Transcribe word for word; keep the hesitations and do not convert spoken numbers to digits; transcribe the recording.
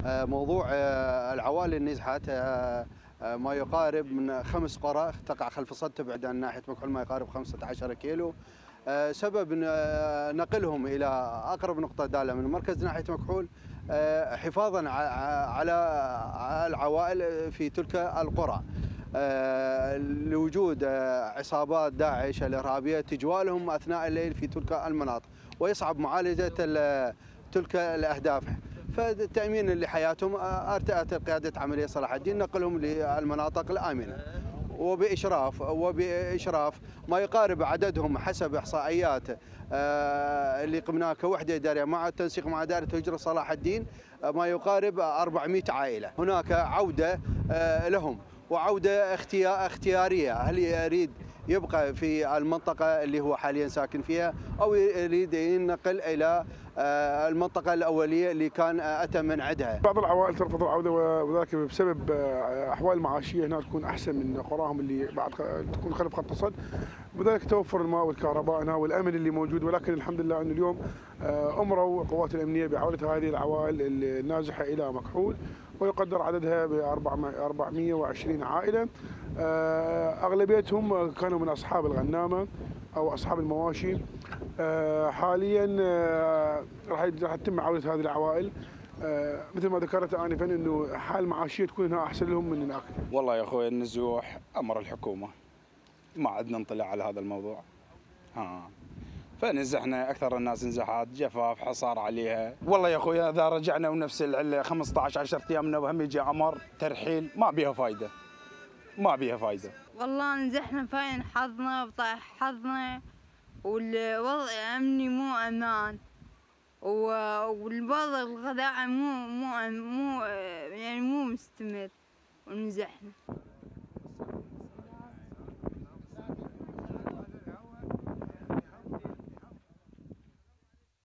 موضوع العوائل اللي نزحت ما يقارب من خمس قرى تقع خلف صد، تبعد عن ناحية مكحول ما يقارب خمسة عشر كيلو. سبب نقلهم إلى أقرب نقطة دالة من مركز ناحية مكحول حفاظا على العوائل في تلك القرى، لوجود عصابات داعش الإرهابية تجوالهم أثناء الليل في تلك المناطق، ويصعب معالجة تلك الأهداف. فالتأمين لحياتهم ارتأت قيادة عملية صلاح الدين نقلهم للمناطق الآمنة، وبإشراف وبإشراف ما يقارب عددهم حسب إحصائيات اللي قمناها كوحدة إدارية مع التنسيق مع دائرة هجرة صلاح الدين ما يقارب أربعمئة عائلة. هناك عودة لهم وعودة اختيارية، هل يريد يبقى في المنطقة اللي هو حاليا ساكن فيها أو يريد ينقل إلى المنطقة الأولية اللي كان أتى من عندها. بعض العوائل ترفض العودة وذلك بسبب أحوال معاشية هناك تكون أحسن من قراهم اللي بعد تكون خلف خط الصد، وذلك توفر الماء والكهرباء هنا والأمن اللي موجود. ولكن الحمد لله أن اليوم أمروا القوات الأمنية بعودة هذه العوائل النازحة إلى مكحول، ويقدر عددها ب أربعمئة وعشرين عائلة. أغلبيتهم كانوا من أصحاب الغنامة أو أصحاب المواشي. حاليا راح راح تتم عودة هذه العوائل مثل ما ذكرت آنفا أنه حال معاشية تكون هنا أحسن لهم من هناك. والله يا أخوي النزوح أمر الحكومة، ما عدنا نطلع على هذا الموضوع. ها فنزحنا، أكثر الناس نزحات، جفاف، حصار عليها. والله يا أخوي إذا رجعنا ونفس العلة خمسة عشر عشرة أيام وهم يجي أمر ترحيل ما بيها فايدة، ما بيها فايدة. والله نزحنا فاين حظنا وطاح حظنا، والوضع الأمني مو أمان، والوضع الغذائي مو مو مو يعني مو مستمر، ونزحنا.